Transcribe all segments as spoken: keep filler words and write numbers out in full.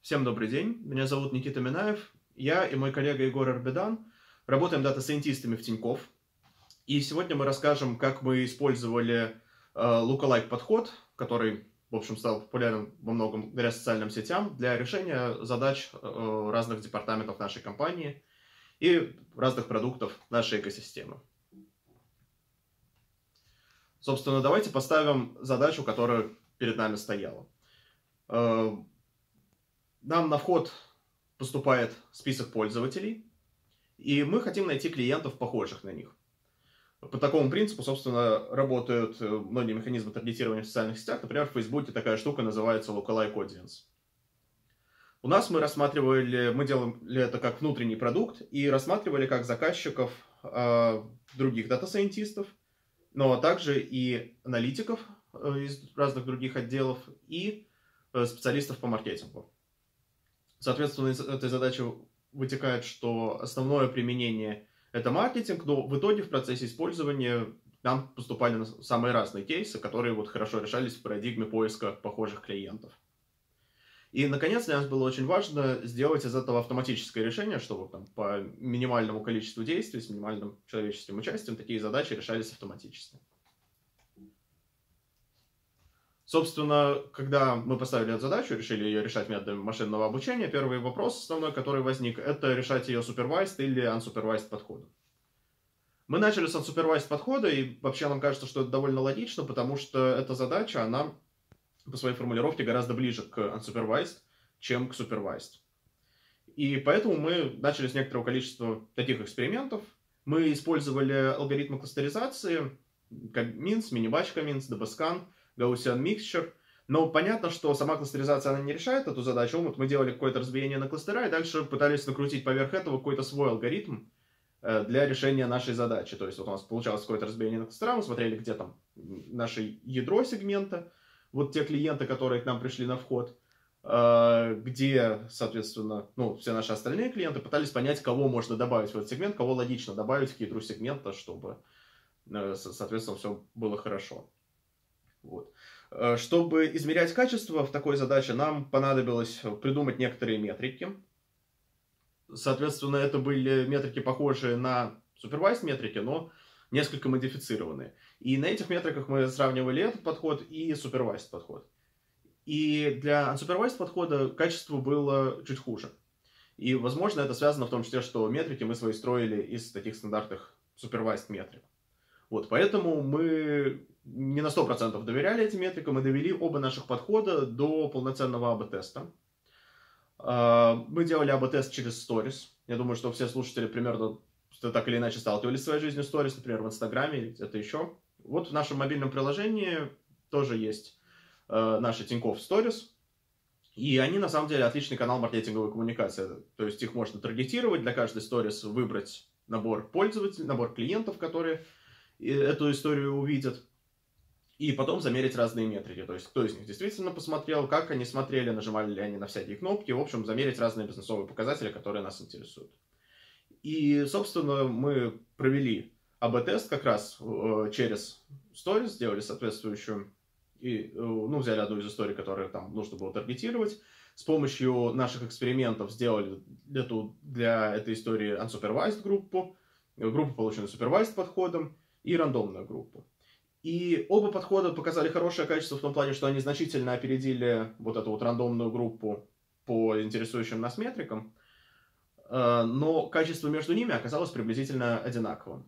Всем добрый день, меня зовут Никита Минаев. Я и мой коллега Егор Арбедан работаем дата-сайентистами в Тинькофф. И сегодня мы расскажем, как мы использовали э, lookalike подход, который, в общем, стал популярным во многом благодаря социальным сетям, для решения задач э, разных департаментов нашей компании и разных продуктов нашей экосистемы. Собственно, давайте поставим задачу, которая перед нами стояла. Э, Нам на вход поступает список пользователей, и мы хотим найти клиентов, похожих на них. По такому принципу, собственно, работают многие механизмы таргетирования в социальных сетях. Например, в Фейсбуке такая штука называется Lookalike Audience. У нас мы рассматривали, мы делали это как внутренний продукт, и рассматривали как заказчиков э, других дата-сайентистов, но также и аналитиков э, из разных других отделов, и э, специалистов по маркетингу. Соответственно, из этой задачи вытекает, что основное применение – это маркетинг, но в итоге в процессе использования нам поступали самые разные кейсы, которые вот хорошо решались в парадигме поиска похожих клиентов. И, наконец, для нас было очень важно сделать из этого автоматическое решение, чтобы там, по минимальному количеству действий, с минимальным человеческим участием, такие задачи решались автоматически. Собственно, когда мы поставили эту задачу, решили ее решать методами машинного обучения, первый вопрос основной, который возник, это решать ее supervised или unsupervised подходом. Мы начали с unsupervised подхода, и вообще нам кажется, что это довольно логично, потому что эта задача, она по своей формулировке гораздо ближе к unsupervised, чем к supervised. И поэтому мы начали с некоторого количества таких экспериментов. Мы использовали алгоритмы кластеризации, как Mince, Minibatch Mince, DBScan, Gaussian Mixture. Но понятно, что сама кластеризация она не решает эту задачу. Вот мы делали какое-то разбиение на кластера и дальше пытались накрутить поверх этого какой-то свой алгоритм для решения нашей задачи. То есть вот у нас получалось какое-то разбиение на кластера, мы смотрели, где там наше ядро сегмента, вот те клиенты, которые к нам пришли на вход, где, соответственно, ну, все наши остальные клиенты, пытались понять, кого можно добавить в этот сегмент, кого логично добавить к ядру сегмента, чтобы, соответственно, все было хорошо. Вот. Чтобы измерять качество в такой задаче, нам понадобилось придумать некоторые метрики. Соответственно, это были метрики, похожие на supervised метрики, но несколько модифицированные. И на этих метриках мы сравнивали этот подход и supervised подход. И для unsupervised подхода качество было чуть хуже. И, возможно, это связано в том числе, что метрики мы свои строили из таких стандартных supervised метрик. Вот, поэтому мы не на сто процентов доверяли этим метрикам и довели оба наших подхода до полноценного эй би теста. Мы делали эй би тест через Stories. Я думаю, что все слушатели примерно так или иначе сталкивались в своей жизни с Stories, например, в Инстаграме или где-то еще. Вот в нашем мобильном приложении тоже есть наши Тинькофф Stories. И они, на самом деле, отличный канал маркетинговой коммуникации. То есть их можно таргетировать, для каждой Stories выбрать набор пользователей, набор клиентов, которые эту историю увидят. И потом замерить разные метрики. То есть, кто из них действительно посмотрел, как они смотрели, нажимали ли они на всякие кнопки. В общем, замерить разные бизнесовые показатели, которые нас интересуют. И, собственно, мы провели эй би тест как раз через Stories, сделали соответствующую, и, ну, взяли одну из историй, которые там нужно было таргетировать. С помощью наших экспериментов сделали эту, для этой истории unsupervised группу, группу, полученную supervised подходом, и рандомную группу. И оба подхода показали хорошее качество в том плане, что они значительно опередили вот эту вот рандомную группу по интересующим нас метрикам, но качество между ними оказалось приблизительно одинаковым.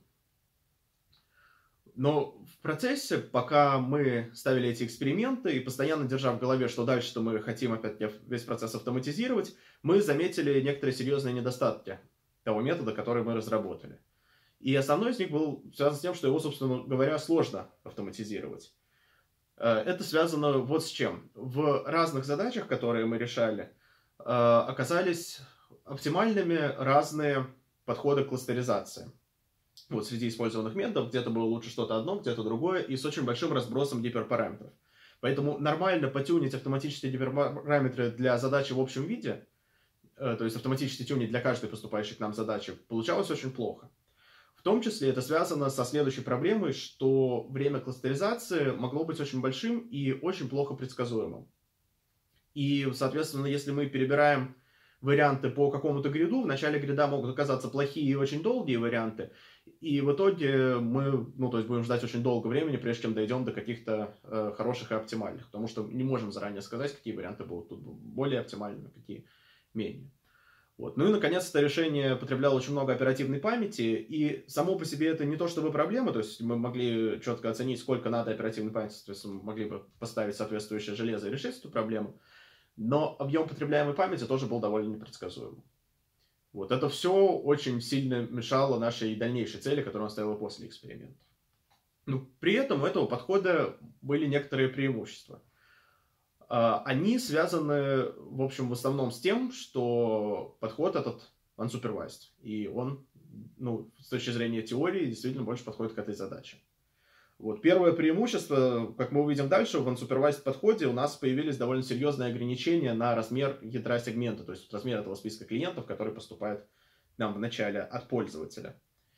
Но в процессе, пока мы ставили эти эксперименты и постоянно держа в голове, что дальше-то мы хотим опять весь процесс автоматизировать, мы заметили некоторые серьезные недостатки того метода, который мы разработали. И основной из них был связан с тем, что его, собственно говоря, сложно автоматизировать. Это связано вот с чем. В разных задачах, которые мы решали, оказались оптимальными разные подходы к кластеризации. Вот среди использованных методов где-то было лучше что-то одно, где-то другое, и с очень большим разбросом гиперпараметров. Поэтому нормально потюнить автоматические гиперпараметры для задачи в общем виде, то есть автоматически тюнить для каждой поступающей к нам задачи, получалось очень плохо. В том числе это связано со следующей проблемой, что время кластеризации могло быть очень большим и очень плохо предсказуемым. И, соответственно, если мы перебираем варианты по какому-то гриду, в начале грида могут оказаться плохие и очень долгие варианты, и в итоге мы, ну, то есть будем ждать очень долго времени, прежде чем дойдем до каких-то э, хороших и оптимальных, потому что не можем заранее сказать, какие варианты будут тут более оптимальными, какие менее. Вот. Ну и, наконец, это решение потребляло очень много оперативной памяти, и само по себе это не то чтобы проблема, то есть мы могли четко оценить, сколько надо оперативной памяти, то есть мы могли бы поставить соответствующее железо и решить эту проблему, но объем потребляемой памяти тоже был довольно непредсказуемым. Вот это все очень сильно мешало нашей дальнейшей цели, которую он ставил после экспериментов. Но при этом у этого подхода были некоторые преимущества. Они связаны, в общем, в основном с тем, что подход этот unsupervised, и он, ну, с точки зрения теории, действительно больше подходит к этой задаче. Вот. Первое преимущество, как мы увидим дальше, в unsupervised подходе у нас появились довольно серьезные ограничения на размер ядра сегмента, то есть размер этого списка клиентов, который поступает нам в начале от пользователя.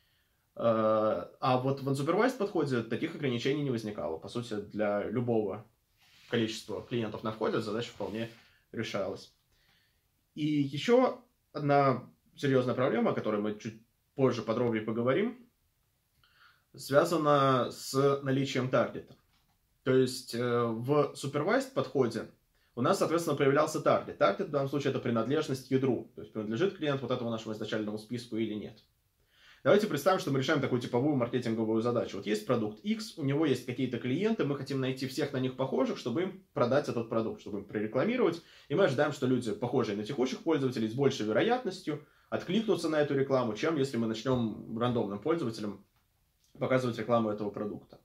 А вот в unsupervised подходе таких ограничений не возникало. По сути, для любого количества клиентов на входе задача вполне решалась. И еще одна серьезная проблема, о которой мы чуть позже подробнее поговорим, связана с наличием таргета. То есть в supervised подходе у нас, соответственно, появлялся таргет. Таргет в данном случае это принадлежность к ядру. То есть принадлежит клиент вот этому нашему изначальному списку или нет. Давайте представим, что мы решаем такую типовую маркетинговую задачу. Вот есть продукт X, у него есть какие-то клиенты, мы хотим найти всех на них похожих, чтобы им продать этот продукт, чтобы им прорекламировать. И мы ожидаем, что люди, похожие на текущих пользователей, с большей вероятностью откликнутся на эту рекламу, чем если мы начнем рандомным пользователям показывать рекламу этого продукта.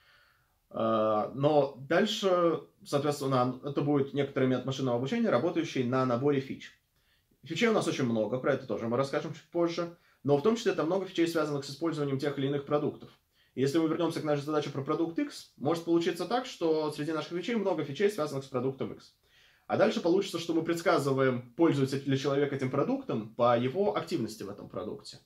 Но дальше, соответственно, это будет некоторый метод машинного обучения, работающий на наборе фич. Фичей у нас очень много, про это тоже мы расскажем чуть позже. Но в том числе там много фичей, связанных с использованием тех или иных продуктов. Если мы вернемся к нашей задаче про продукт X, может получиться так, что среди наших фичей много фичей, связанных с продуктом X. А дальше получится, что мы предсказываем, пользуется ли человек этим продуктом по его активности в этом продукте.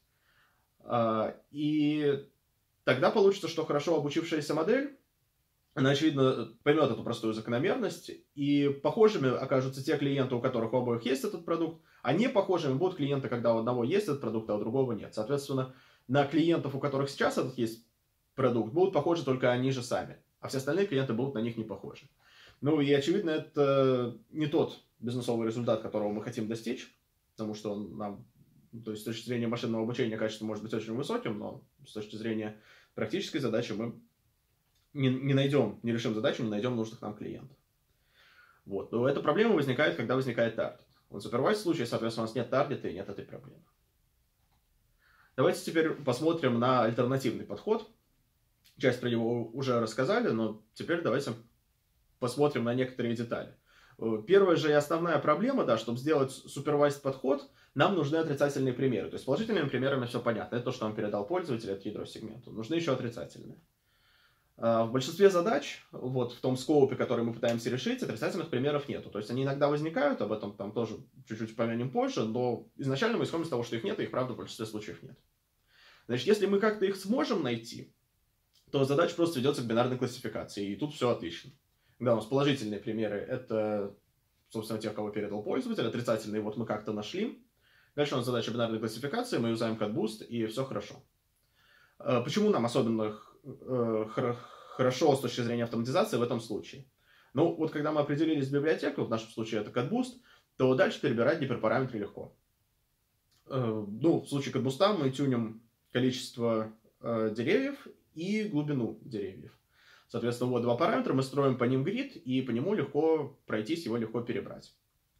И тогда получится, что хорошо обучившаяся модель, она, очевидно, поймет эту простую закономерность, и похожими окажутся те клиенты, у которых у обоих есть этот продукт, а не похожими будут клиенты, когда у одного есть этот продукт, а у другого нет. Соответственно, на клиентов, у которых сейчас этот есть продукт, будут похожи только они же сами, а все остальные клиенты будут на них не похожи. Ну и, очевидно, это не тот бизнесовый результат, которого мы хотим достичь, потому что он нам, то есть с точки зрения машинного обучения, качество может быть очень высоким, но с точки зрения практической задачи мы не, не найдем, не решим задачу, не найдем нужных нам клиентов. Вот. Но эта проблема возникает, когда возникает таргет. В unsupervised случае, соответственно, у нас нет таргета и нет этой проблемы. Давайте теперь посмотрим на альтернативный подход. Часть про него уже рассказали, но теперь давайте посмотрим на некоторые детали. Первая же и основная проблема, да, чтобы сделать supervised подход, нам нужны отрицательные примеры. То есть положительными примерами все понятно. Это то, что нам передал пользователь, это ядро сегмента. Нужны еще отрицательные. В большинстве задач, вот в том скоупе, который мы пытаемся решить, отрицательных примеров нету. То есть они иногда возникают, об этом там тоже чуть-чуть помянем позже, но изначально мы исходим из того, что их нет, и их, правда, в большинстве случаев нет. Значит, если мы как-то их сможем найти, то задача просто ведется к бинарной классификации, и тут все отлично. Да, у нас положительные примеры, это, собственно, тех, кого передал пользователь, отрицательные вот мы как-то нашли. Дальше у нас задача бинарной классификации, мы юзаем CatBoost, и все хорошо. Почему нам особенно хорошо с точки зрения автоматизации в этом случае? Ну, вот когда мы определились с библиотекой, в нашем случае это CatBoost, то дальше перебирать гиперпараметры легко. Ну, в случае CatBoost мы тюним количество деревьев и глубину деревьев. Соответственно, вот два параметра, мы строим по ним грид, и по нему легко пройтись, его легко перебрать.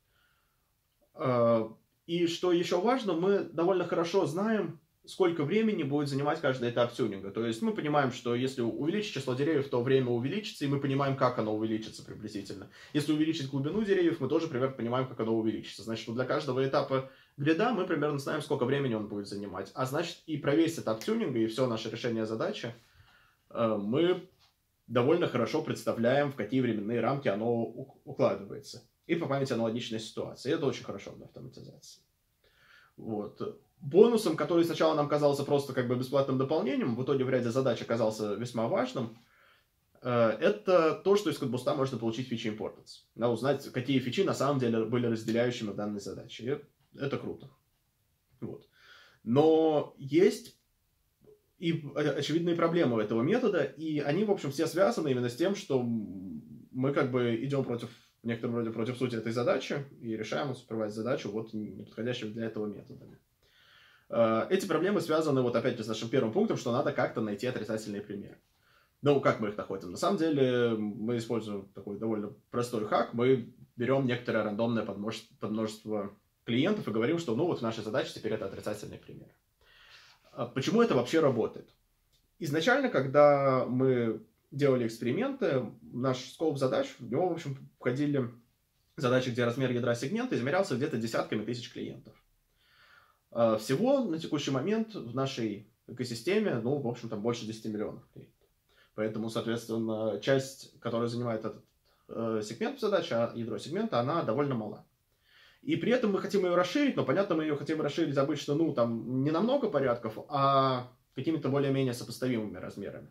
И что еще важно, мы довольно хорошо знаем, сколько времени будет занимать каждый этап тюнинга. То есть мы понимаем, что если увеличить число деревьев, то время увеличится, и мы понимаем, как оно увеличится приблизительно. Если увеличить глубину деревьев, мы тоже примерно понимаем, как оно увеличится. Значит, для каждого этапа грида мы примерно знаем, сколько времени он будет занимать. А значит, и про весь этап тюнинга, и все наше решение задачи мы довольно хорошо представляем, в какие временные рамки оно укладывается. И по памяти аналогичной ситуации. И это очень хорошо для автоматизации. Вот. Бонусом, который сначала нам казался просто как бы бесплатным дополнением, в итоге в ряде задач оказался весьма важным, это то, что из CodeBoost можно получить фичи Importance. Да, узнать, какие фичи на самом деле были разделяющими в данной задаче. И это круто. Вот. Но есть и очевидные проблемы этого метода, и они, в общем, все связаны именно с тем, что мы как бы идем против, в некотором роде против сути этой задачи и решаем unsupervised задачу вот неподходящими для этого методами. Эти проблемы связаны, вот опять же, с нашим первым пунктом, что надо как-то найти отрицательные примеры. Ну, как мы их находим? На самом деле, мы используем такой довольно простой хак. Мы берем некоторое рандомное подмножество клиентов и говорим, что ну вот в нашей задаче теперь это отрицательный пример. Почему это вообще работает? Изначально, когда мы делали эксперименты, в наш скоп задач, в него, в общем, входили задачи, где размер ядра сегмента измерялся где-то десятками тысяч клиентов. Всего на текущий момент в нашей экосистеме, ну, в общем, там больше десяти миллионов клиентов. Поэтому, соответственно, часть, которая занимает этот э, сегмент задачи, а ядро сегмента, она довольно мала. И при этом мы хотим ее расширить, но, понятно, мы ее хотим расширить обычно, ну, там, не на много порядков, а какими-то более-менее сопоставимыми размерами.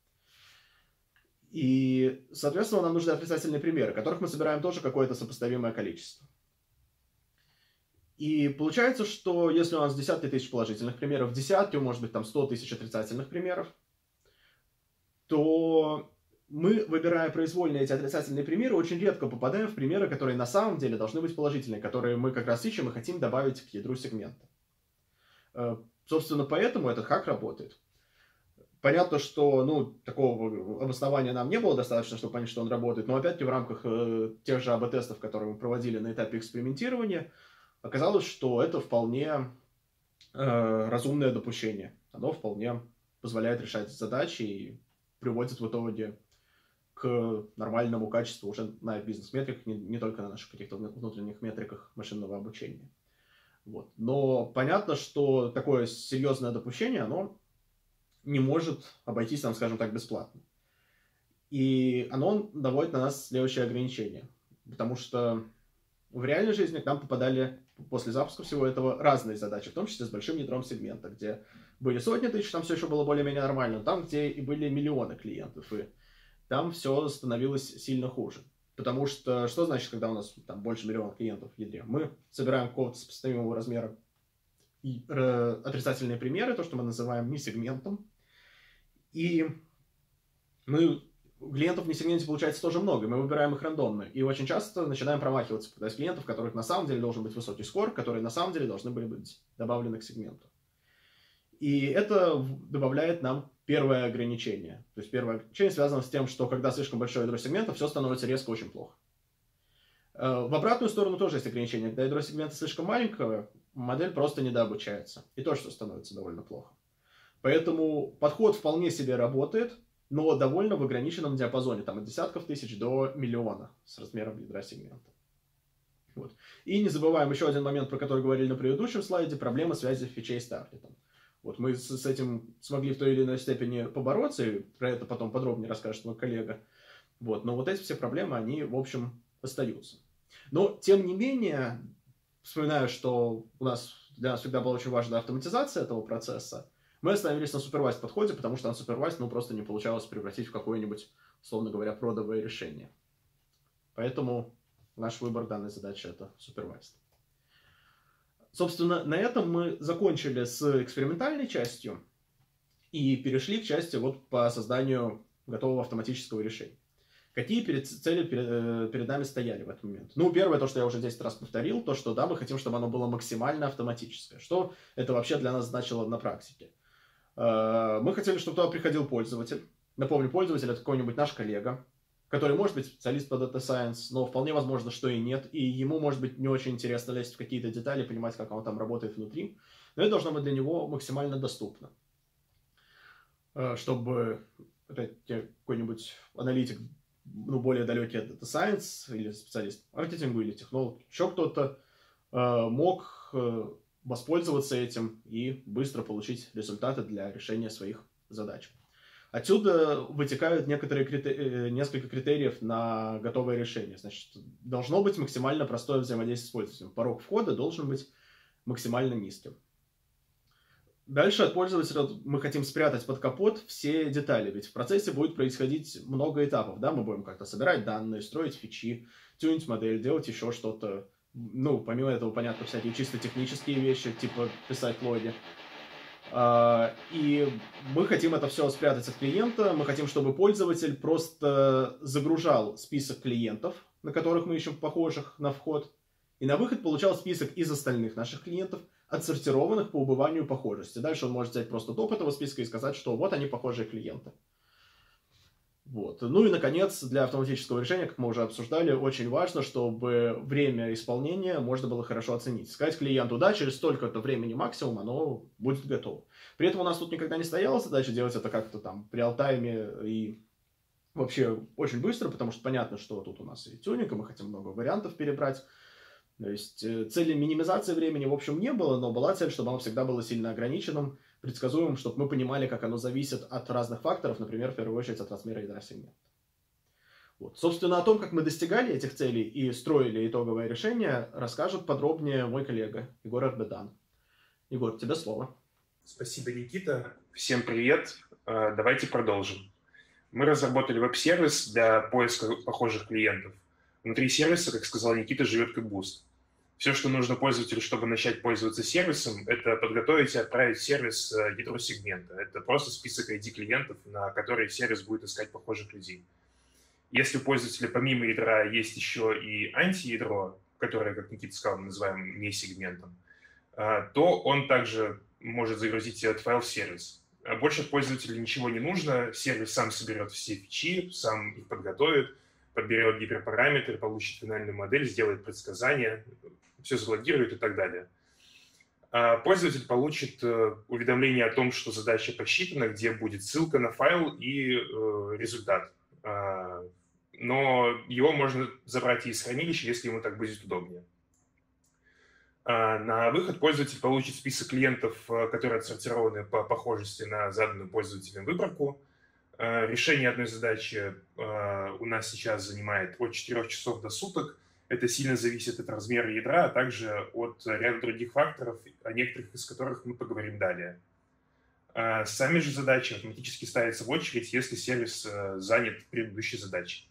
И, соответственно, нам нужны отрицательные примеры, которых мы собираем тоже какое-то сопоставимое количество. И получается, что если у нас десятки тысяч положительных примеров, десятки, может быть, там сто тысяч отрицательных примеров, то мы, выбирая произвольно эти отрицательные примеры, очень редко попадаем в примеры, которые на самом деле должны быть положительные, которые мы как раз ищем и хотим добавить к ядру сегмента. Собственно, поэтому этот хак работает. Понятно, что ну, такого обоснования нам не было достаточно, чтобы понять, что он работает, но опять-таки в рамках э, тех же эй би-тестов, которые мы проводили на этапе экспериментирования, оказалось, что это вполне э, разумное допущение. Оно вполне позволяет решать задачи и приводит в итоге к нормальному качеству уже на бизнес-метриках, не, не только на наших каких-то внутренних метриках машинного обучения. Вот. Но понятно, что такое серьезное допущение, оно не может обойтись, там, скажем так, бесплатно. И оно наводит на нас следующее ограничение. Потому что в реальной жизни к нам попадали после запуска всего этого разные задачи, в том числе с большим ядром сегмента, где были сотни тысяч, там все еще было более-менее нормально, там, где и были миллионы клиентов, и там все становилось сильно хуже. Потому что, что значит, когда у нас там больше миллиона клиентов в ядре? Мы собираем какого-то сопоставимого размера и, э, отрицательные примеры, то, что мы называем несегментом, и мы... Клиентов в несегменте получается тоже много, мы выбираем их рандомно. И очень часто начинаем промахиваться, когда из клиентов, у которых на самом деле должен быть высокий скор, которые на самом деле должны были быть добавлены к сегменту. И это добавляет нам первое ограничение. То есть первое ограничение связано с тем, что когда слишком большое ядро сегмента, все становится резко очень плохо. В обратную сторону тоже есть ограничение. Когда ядро сегмента слишком маленькое, модель просто недообучается. И тоже все становится довольно плохо. Поэтому подход вполне себе работает, но довольно в ограниченном диапазоне, там от десятков тысяч до миллиона с размером ядра сегмента. Вот. И не забываем еще один момент, про который говорили на предыдущем слайде, проблема связи фичей с таргетом. Вот мы с, с этим смогли в той или иной степени побороться, и про это потом подробнее расскажет мой коллега. Вот. Но вот эти все проблемы, они, в общем, остаются. Но, тем не менее, вспоминаю, что у нас, для нас всегда была очень важна автоматизация этого процесса, мы остановились на супервайз подходе, потому что на супервайз ну, просто не получалось превратить в какое-нибудь, условно говоря, продовое решение. Поэтому наш выбор данной задачи — это супервайз. Собственно, на этом мы закончили с экспериментальной частью и перешли к части вот по созданию готового автоматического решения. Какие перед, цели перед, перед нами стояли в этот момент? Ну, первое, то, что я уже десять раз повторил, то, что да, мы хотим, чтобы оно было максимально автоматическое. Что это вообще для нас значило на практике? Мы хотели, чтобы туда приходил пользователь. Напомню, пользователь — это какой-нибудь наш коллега, который может быть специалист по Data Science, но вполне возможно, что и нет. И ему может быть не очень интересно лезть в какие-то детали, понимать, как он там работает внутри. Но это должно быть для него максимально доступно. Чтобы опять какой-нибудь аналитик, ну, более далекий от Data Science, или специалист по маркетингу, или технолог, еще кто-то мог воспользоваться этим и быстро получить результаты для решения своих задач. Отсюда вытекают некоторые критери... несколько критериев на готовое решение. Значит, должно быть максимально простое взаимодействие с пользователем. Порог входа должен быть максимально низким. Дальше от пользователя мы хотим спрятать под капот все детали, ведь в процессе будет происходить много этапов, да, мы будем как-то собирать данные, строить фичи, тюнить модель, делать еще что-то. Ну, помимо этого, понятно, всякие чисто технические вещи, типа писать логи. И мы хотим это все спрятать от клиента, мы хотим, чтобы пользователь просто загружал список клиентов, на которых мы ищем похожих на вход, и на выход получал список из остальных наших клиентов, отсортированных по убыванию похожести. Дальше он может взять просто топ этого списка и сказать, что вот они похожие клиенты. Вот. Ну и, наконец, для автоматического решения, как мы уже обсуждали, очень важно, чтобы время исполнения можно было хорошо оценить. Сказать клиенту, да, через столько-то времени максимум оно будет готово. При этом у нас тут никогда не стояла задача делать это как-то там в реал-тайме и вообще очень быстро, потому что понятно, что тут у нас и тюнинг, и мы хотим много вариантов перебрать. То есть цели минимизации времени, в общем, не было, но была цель, чтобы оно всегда было сильно ограниченным, предсказуемым, чтобы мы понимали, как оно зависит от разных факторов, например, в первую очередь от размера ядра сегмента. Вот. Собственно, о том, как мы достигали этих целей и строили итоговое решение, расскажет подробнее мой коллега Егор Арбедан. Егор, тебе слово. Спасибо, Никита. Всем привет. Давайте продолжим. Мы разработали веб-сервис для поиска похожих клиентов. Внутри сервиса, как сказал Никита, живет Кэббуст. Все, что нужно пользователю, чтобы начать пользоваться сервисом, это подготовить и отправить сервис ядру сегмента. Это просто список ай ди клиентов, на которые сервис будет искать похожих людей. Если у пользователя помимо ядра есть еще и антиядро, которое, как Никита сказал, мы называем не сегментом, то он также может загрузить этот файл в сервис. Больше пользователю ничего не нужно, сервис сам соберет все фичи, сам их подготовит, подберет гиперпараметры, получит финальную модель, сделает предсказания, все залогирует и так далее. Пользователь получит уведомление о том, что задача посчитана, где будет ссылка на файл и результат. Но его можно забрать и из хранилища, если ему так будет удобнее. На выход пользователь получит список клиентов, которые отсортированы по похожести на заданную пользователем выборку. Решение одной задачи у нас сейчас занимает от четырёх часов до суток. Это сильно зависит от размера ядра, а также от ряда других факторов, о некоторых из которых мы поговорим далее. Сами же задачи автоматически ставятся в очередь, если сервис занят предыдущей задачей.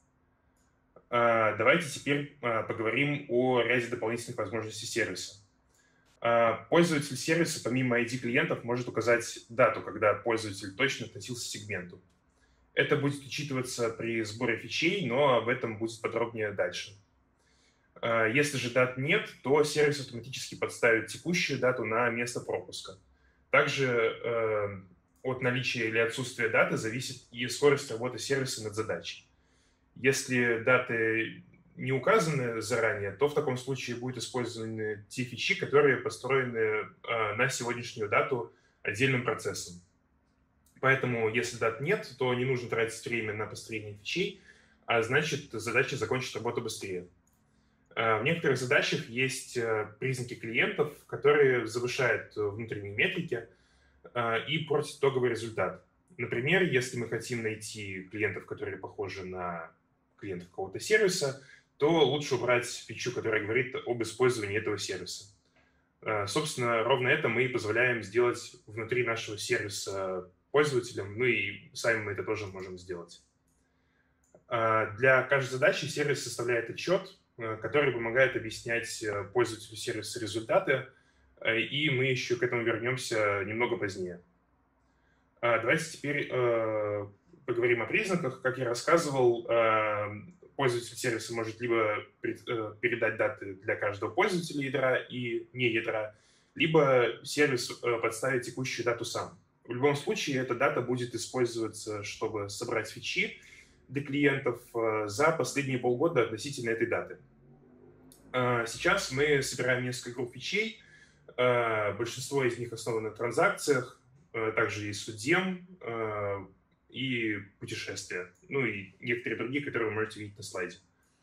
Давайте теперь поговорим о ряде дополнительных возможностей сервиса. Пользователь сервиса помимо ай ди клиентов может указать дату, когда пользователь точно относился к сегменту. Это будет учитываться при сборе фичей, но об этом будет подробнее дальше. Если же дат нет, то сервис автоматически подставит текущую дату на место пропуска. Также от наличия или отсутствия даты зависит и скорость работы сервиса над задачей. Если даты не указаны заранее, то в таком случае будут использованы те фичи, которые построены на сегодняшнюю дату отдельным процессом. Поэтому, если дат нет, то не нужно тратить время на построение фичей, а значит, задача закончит работу быстрее. В некоторых задачах есть признаки клиентов, которые завышают внутренние метрики и портят итоговый результат. Например, если мы хотим найти клиентов, которые похожи на клиентов какого-то сервиса, то лучше убрать фичу, которая говорит об использовании этого сервиса. Собственно, ровно это мы и позволяем сделать внутри нашего сервиса пользователям, ну и сами мы это тоже можем сделать. Для каждой задачи сервис составляет отчет, который помогает объяснять пользователю сервиса результаты, и мы еще к этому вернемся немного позднее. Давайте теперь поговорим о признаках. Как я рассказывал, пользователь сервиса может либо передать даты для каждого пользователя ядра и не ядра, либо сервис подставит текущую дату сам. В любом случае, эта дата будет использоваться, чтобы собрать фичи для клиентов за последние полгода относительно этой даты. Сейчас мы собираем несколько групп фичей. Большинство из них основано на транзакциях, также есть судьем и путешествия, ну и некоторые другие, которые вы можете видеть на слайде.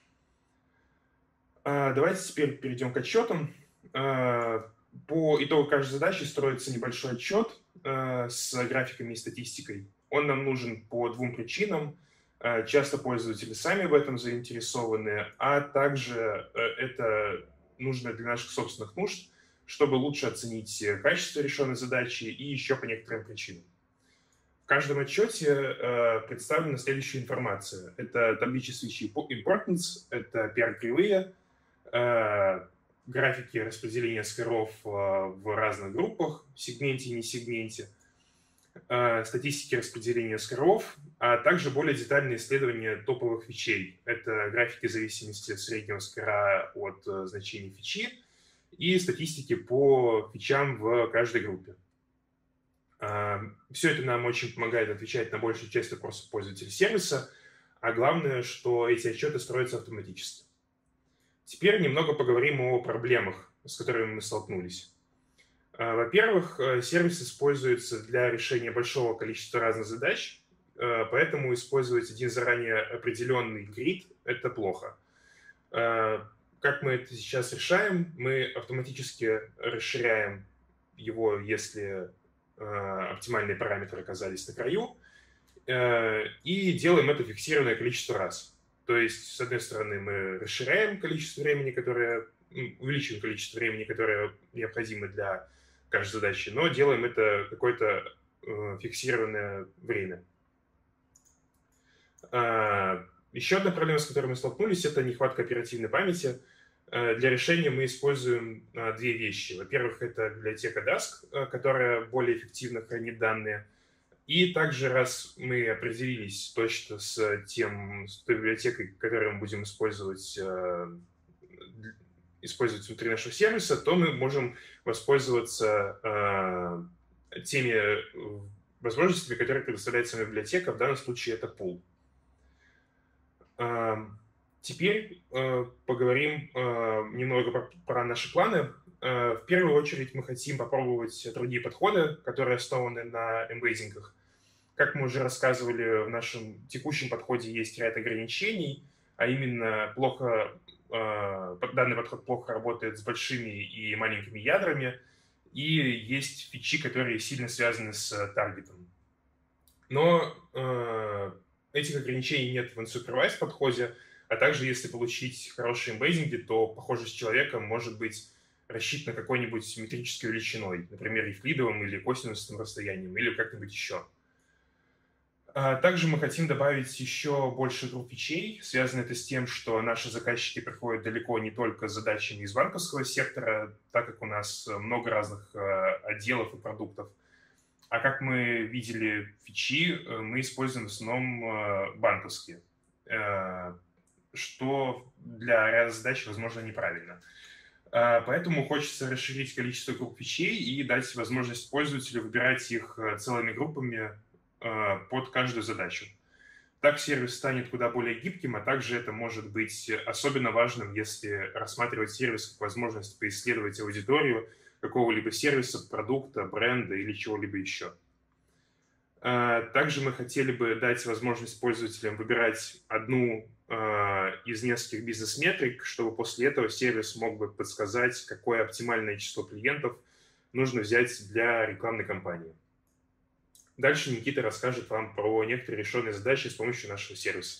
Давайте теперь перейдем к отчетам. По итогу каждой задачи строится небольшой отчет с графиками и статистикой. Он нам нужен по двум причинам. Часто пользователи сами в этом заинтересованы, а также это нужно для наших собственных нужд, чтобы лучше оценить качество решенной задачи и еще по некоторым причинам. В каждом отчете э, представлена следующая информация. Это табличествующие importance, это пи ар-кривые, э, графики распределения скоров э, в разных группах, в сегменте и не сегменте, э, статистики распределения скоров, а также более детальные исследования топовых фичей. Это графики зависимости от среднего скора от э, значения фичи и статистики по фичам в каждой группе. Все это нам очень помогает отвечать на большую часть вопросов пользователей сервиса, а главное, что эти отчеты строятся автоматически. Теперь немного поговорим о проблемах, с которыми мы столкнулись. Во-первых, сервис используется для решения большого количества разных задач, поэтому использовать один заранее определенный грид – это плохо. Как мы это сейчас решаем? Мы автоматически расширяем его, если оптимальные параметры оказались на краю, и делаем это фиксированное количество раз. То есть, с одной стороны, мы расширяем количество времени, которое, увеличиваем количество времени, которое необходимо для каждой задачи, но делаем это какое-то фиксированное время. Еще одна проблема, с которой мы столкнулись, это нехватка оперативной памяти. Для решения мы используем две вещи. Во-первых, это библиотека даск, которая более эффективно хранит данные. И также, раз мы определились точно с, тем, с той библиотекой, которую мы будем использовать, использовать внутри нашего сервиса, то мы можем воспользоваться теми возможностями, которые предоставляет сама библиотека. В данном случае это пул. Теперь э, поговорим э, немного про, про наши планы. Э, в первую очередь мы хотим попробовать другие подходы, которые основаны на эмбеддингах. Как мы уже рассказывали, в нашем текущем подходе есть ряд ограничений, а именно плохо, э, данный подход плохо работает с большими и маленькими ядрами, и есть фичи, которые сильно связаны с таргетом. Но э, этих ограничений нет в unsupervised подходе. А также, если получить хорошие эмбеддинги, то похожесть человека может быть рассчитана какой-нибудь метрической величиной, например, евклидовым или косинусным расстоянием, или как-нибудь еще. Также мы хотим добавить еще больше групп фичей. Связано это с тем, что наши заказчики приходят далеко не только с задачами из банковского сектора, так как у нас много разных отделов и продуктов. А как мы видели фичи, мы используем в основном банковские, что для ряда задач, возможно, неправильно. Поэтому хочется расширить количество групп фичей и дать возможность пользователю выбирать их целыми группами под каждую задачу. Так сервис станет куда более гибким, а также это может быть особенно важным, если рассматривать сервис как возможность поисследовать аудиторию какого-либо сервиса, продукта, бренда или чего-либо еще. Также мы хотели бы дать возможность пользователям выбирать одну из нескольких бизнес-метрик, чтобы после этого сервис мог бы подсказать, какое оптимальное число клиентов нужно взять для рекламной кампании. Дальше Никита расскажет вам про некоторые решенные задачи с помощью нашего сервиса.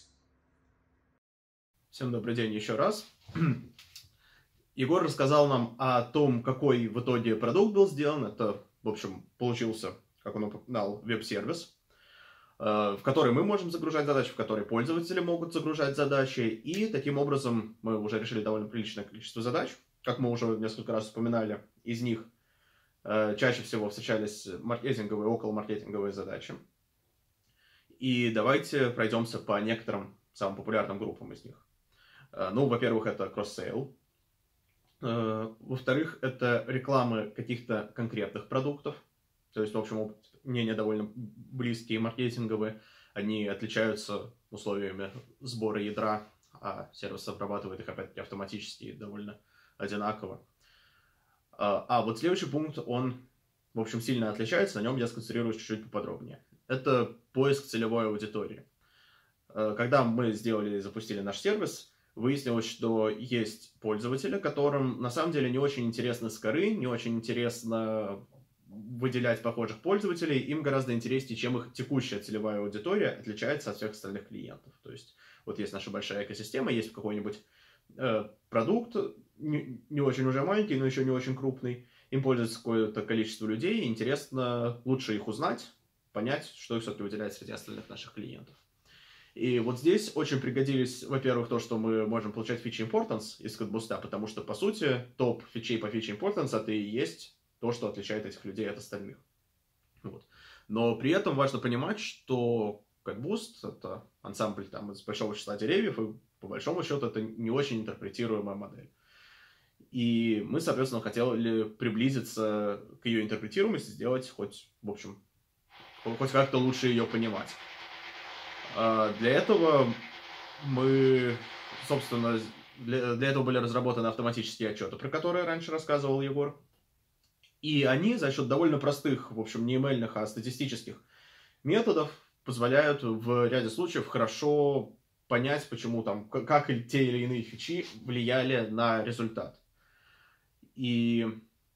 Всем добрый день еще раз. Егор рассказал нам о том, какой в итоге продукт был сделан. Это, в общем, получился, как он упоминал, веб-сервис, в который мы можем загружать задачи, в который пользователи могут загружать задачи. И таким образом мы уже решили довольно приличное количество задач. Как мы уже несколько раз вспоминали, из них чаще всего встречались маркетинговые, околомаркетинговые задачи. И давайте пройдемся по некоторым самым популярным группам из них. Ну, во-первых, это кросс-сейл. Во-вторых, это рекламы каких-то конкретных продуктов. То есть, в общем, мнения довольно близкие, маркетинговые. Они отличаются условиями сбора ядра, а сервис обрабатывает их, опять-таки, автоматически и довольно одинаково. А вот следующий пункт, он, в общем, сильно отличается, на нем я сконцентрируюсь чуть-чуть поподробнее. Это поиск целевой аудитории. Когда мы сделали и запустили наш сервис, выяснилось, что есть пользователи, которым на самом деле не очень интересны скоры, не очень интересно выделять похожих пользователей, им гораздо интереснее, чем их текущая целевая аудитория отличается от всех остальных клиентов. То есть вот есть наша большая экосистема, есть какой-нибудь э, продукт, не, не очень уже маленький, но еще не очень крупный, им пользуется какое-то количество людей, и интересно лучше их узнать, понять, что их все-таки выделяет среди остальных наших клиентов. И вот здесь очень пригодились, во-первых, то, что мы можем получать фичи importance из CodeBoost, потому что, по сути, топ фичей по фичи importance это и есть то, что отличает этих людей от остальных. Вот. Но при этом важно понимать, что CodeBoost это ансамбль там, из большого числа деревьев, и по большому счету это не очень интерпретируемая модель. И мы, соответственно, хотели приблизиться к ее интерпретируемости, сделать хоть, в общем, хоть как-то лучше ее понимать. Для этого мы, собственно, для, для этого были разработаны автоматические отчеты, про которые раньше рассказывал Егор. И они за счет довольно простых, в общем, не эмэльных, а статистических методов позволяют в ряде случаев хорошо понять, почему там, как те или иные фичи влияли на результат. И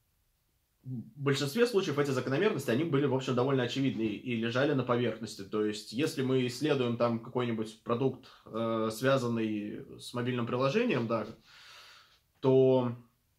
в большинстве случаев эти закономерности, они были, в общем, довольно очевидны и лежали на поверхности. То есть, если мы исследуем там какой-нибудь продукт, э, связанный с мобильным приложением, да, то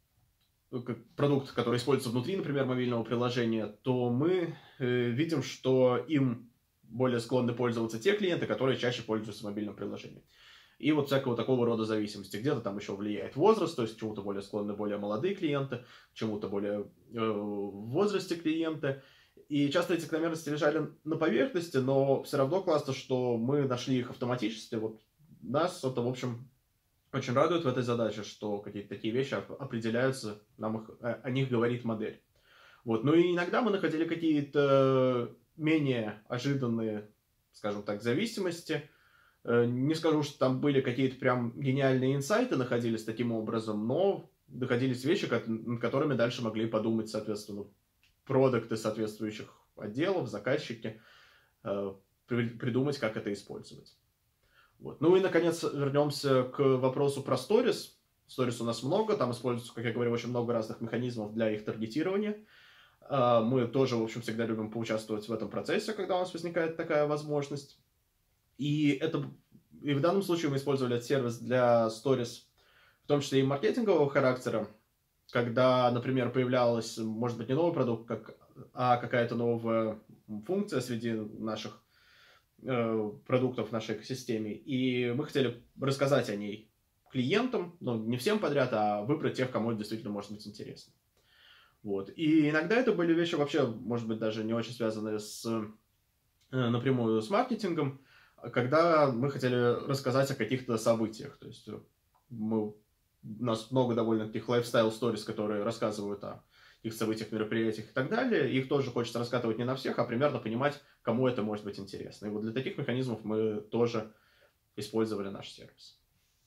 продукт, который используется внутри, например, мобильного приложения, то мы э, видим, что им более склонны пользоваться те клиенты, которые чаще пользуются мобильным приложением. И вот всякого такого рода зависимости. Где-то там еще влияет возраст, то есть к чему-то более склонны более молодые клиенты, к чему-то более э, в возрасте клиенты. И часто эти закономерности лежали на поверхности, но все равно классно, что мы нашли их автоматически. Вот нас это, в общем, очень радует в этой задаче, что какие-то такие вещи определяются, нам их, о них говорит модель. Вот. Ну и иногда мы находили какие-то менее ожиданные, скажем так, зависимости. Не скажу, что там были какие-то прям гениальные инсайты находились таким образом, но находились вещи, над которыми дальше могли подумать, соответственно, продукты соответствующих отделов, заказчики, придумать, как это использовать. Вот. Ну и, наконец, вернемся к вопросу про Stories. Stories у нас много, там используется, как я говорю, очень много разных механизмов для их таргетирования. Мы тоже, в общем, всегда любим поучаствовать в этом процессе, когда у нас возникает такая возможность. И, это, и в данном случае мы использовали этот сервис для Stories, в том числе и маркетингового характера, когда, например, появлялась, может быть, не новый продукт, как, а какая-то новая функция среди наших э, продуктов в нашей экосистеме, и мы хотели рассказать о ней клиентам, ну, не всем подряд, а выбрать тех, кому это действительно может быть интересно. Вот. И иногда это были вещи вообще, может быть, даже не очень связанные с, э, напрямую с маркетингом, когда мы хотели рассказать о каких-то событиях. То есть мы, у нас много довольно таких лайфстайл-сторис, которые рассказывают о их событиях, мероприятиях и так далее. Их тоже хочется раскатывать не на всех, а примерно понимать, кому это может быть интересно. И вот для таких механизмов мы тоже использовали наш сервис.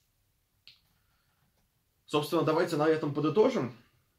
Собственно, давайте на этом подытожим.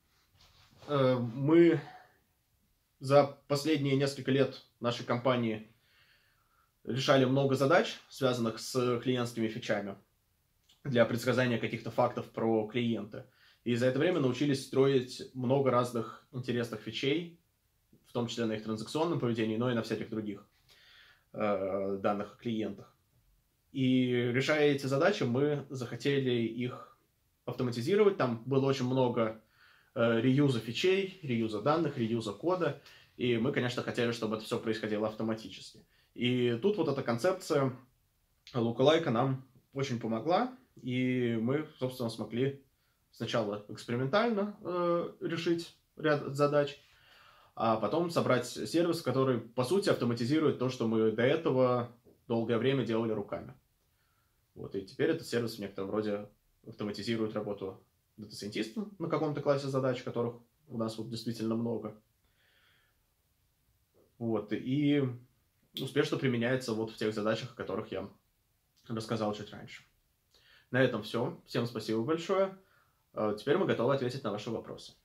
Мы за последние несколько лет нашей компании решали много задач, связанных с клиентскими фичами, для предсказания каких-то фактов про клиента. И за это время научились строить много разных интересных фичей, в том числе на их транзакционном поведении, но и на всяких других э, данных о клиентах. И решая эти задачи, мы захотели их автоматизировать. Там было очень много э, реюза фичей, реюза данных, реюза кода. И мы, конечно, хотели, чтобы это все происходило автоматически. И тут вот эта концепция лука-лайка нам очень помогла, и мы, собственно, смогли сначала экспериментально э, решить ряд задач, а потом собрать сервис, который, по сути, автоматизирует то, что мы до этого долгое время делали руками. Вот, и теперь этот сервис в некотором роде автоматизирует работу дата-сайентиста на каком-то классе задач, которых у нас вот действительно много. Вот, и успешно применяется вот в тех задачах, о которых я рассказал чуть раньше. На этом все. Всем спасибо большое. Теперь мы готовы ответить на ваши вопросы.